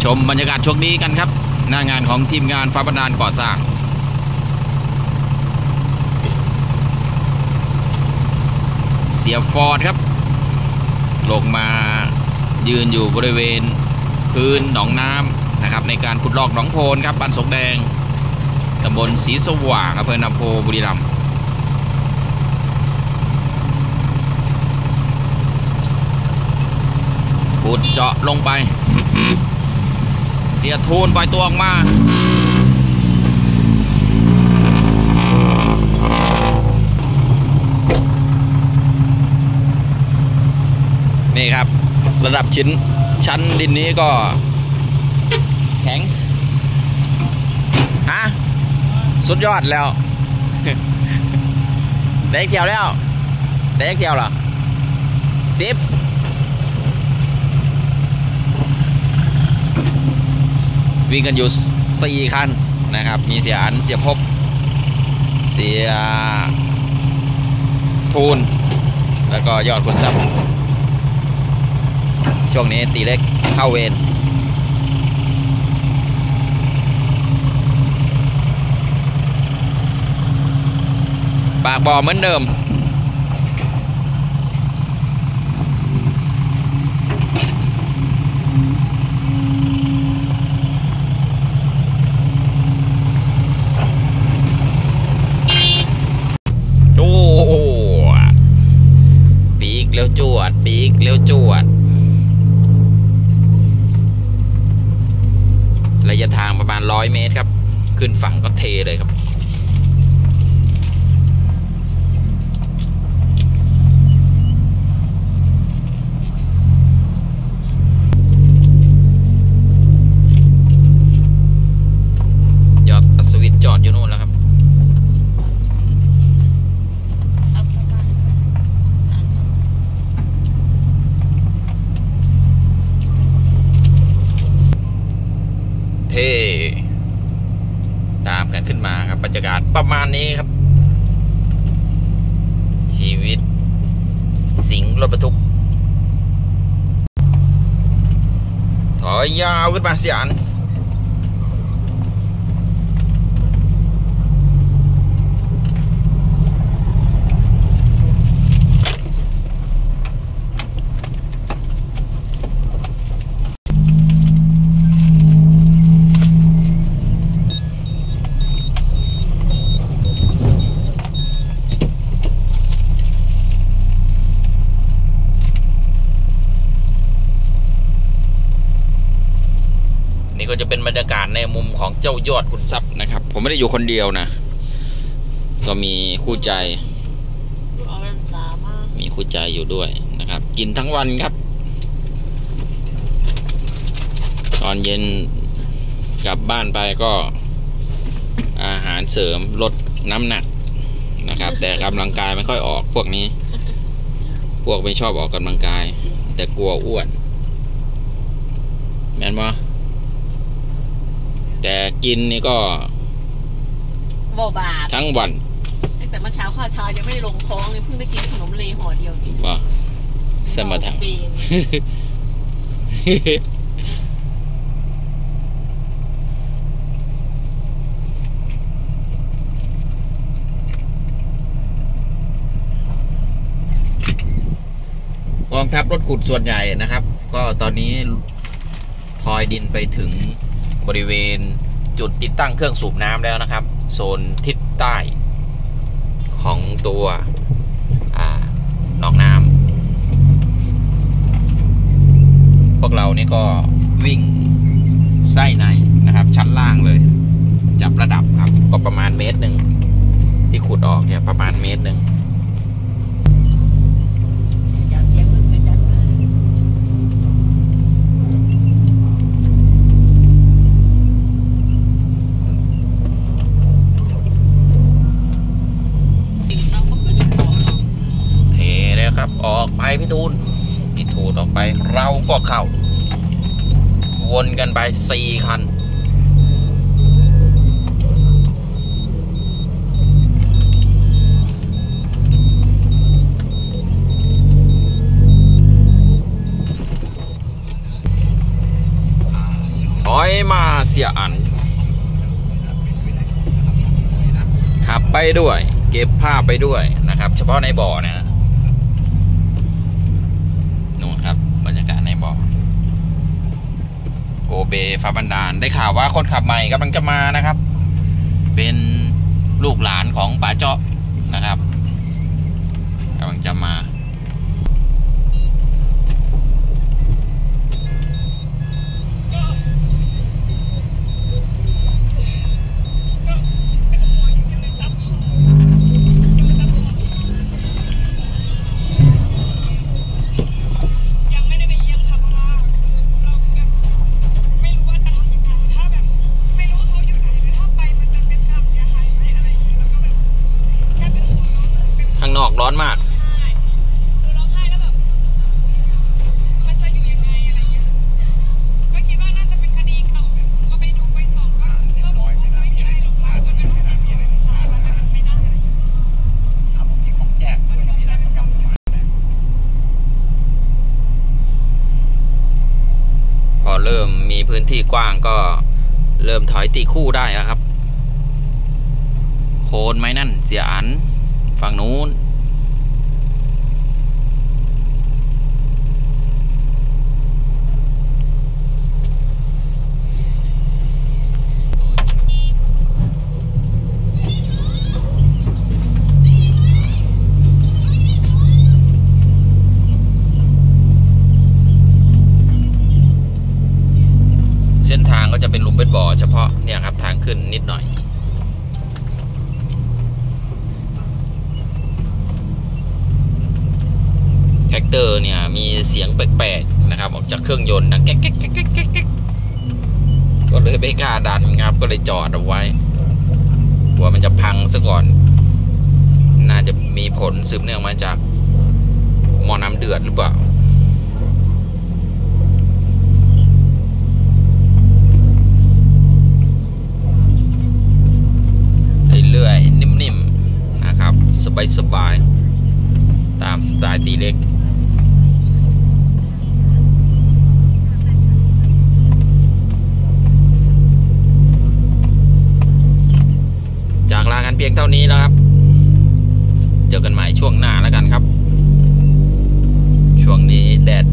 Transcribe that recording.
ชมบรรยากาศช่วงนี้กันครับหน้างานของทีมงานฟ้าบันดาลก่อสร้างเสียฟอร์ดครับลงมายืนอยู่บริเวณพื้นหนองน้ำนะครับในการขุดลอกหนองโพนครับบ้านสงแดงตำบลศรีสว่างอำเภอนาโพบุรีรัมย์ขุดเจาะลงไปเสียทูนปล่อยตัวออกมานี่ครับระดับชั้นดินนี้ก็แข็งฮะสุดยอดแล้วได้เที่ยวแล้วได้เที่ยวเหรอ10วิ่งกันอยู่4 คันนะครับมีเสียอันเสียพบเสียทูนแล้วก็ยอดขุนทรัพย์ช่วงนี้ตีเล็กเข้าเวรปากบ่อเหมือนเดิมปีกเร็วจวดปีกเร็วจวดระยะทางประมาณ100 เมตรครับขึ้นฝั่งก็เทเลยครับยอดอัศวินจอดอยู่นู่นแล้วครับตามกันขึ้นมาครับบรรยากาศประมาณนี้ครับชีวิตสิงห์รถบรรทุกถอยยาวขึ้นมาเสียอันนี่ก็จะเป็นบรรยากาศในมุมของเจ้ายอดขุนทรัพย์นะครับผมไม่ได้อยู่คนเดียวนะก็มีคู่ใจมีคู่ใจอยู่ด้วยนะครับกินทั้งวันครับตอนเย็นกลับบ้านไปก็อาหารเสริมลดน้ำหนักนะครับแต่กำลังกายไม่ค่อยออกพวกนี้พวกไม่ชอบออกกำลังกายแต่กลัวอ้วนแม่นบ่แต่กินนี่ก็บาททั้งวันแต่เมื่อเช้าข้าวเช้ายังไม่ได้ลงท้องเลยเพิ่งได้กินขนมเลห่อเดียวนี่ว่าสมถะกองทัพรถขุดส่วนใหญ่นะครับก็ตอนนี้ทอยดินไปถึงบริเวณจุดติดตั้งเครื่องสูบน้ำแล้วนะครับโซนทิศใต้ของตัวหนองน้ำพวกเรานี่ก็วิ่งไส้ในนะครับชั้นล่างเลยจับระดับครับก็ประมาณ1 เมตรที่ขุดออกเนี่ยประมาณ1 เมตรครับออกไปพี่ทูนออกไปเราก็เข้าวนกันไป4 คัน ถมาเสียอันขับไปด้วยเก็บภาพไปด้วยนะครับเฉพาะในบ่อนะนู่นครับบรรยากาศในบ่อโกเบฟ้าบันดาลได้ข่าวว่าคนขับใหม่กำลังจะมานะครับเป็นลูกหลานของป๋าเจาะนะครับกำลังจะมาข้างนอกร้อนมากพอเริ่มมีพื้นที่กว้างก็เริ่มถอยตีคู่ได้แล้วครับโคนไหมนั่นเสียอันฝั่งนู้นเส้นทางก็จะเป็นหลุมเป็นบ่อเฉพาะเนี่ยครับทางขึ้นนิดหน่อยแท็กเตอร์เนี่ยมีเสียงแปลกๆนะครับออกจากเครื่องยนต์นะแก๊กแก๊กแก๊กแก๊กแก๊กก็เลยไม่กล้าดันครับก็เลยจอดเอาไว้กลัวมันจะพังซะก่อนน่าจะมีผลสืบเนื่องมาจากหม้อน้ำเดือดหรือเปล่าเรื่อยๆนิ่มๆนะครับสบายๆตามสไตล์ตีเล็กจากลากันเพียงเท่านี้แล้วครับเจอกันใหม่ช่วงหน้าแล้วกันครับช่วงนี้แดด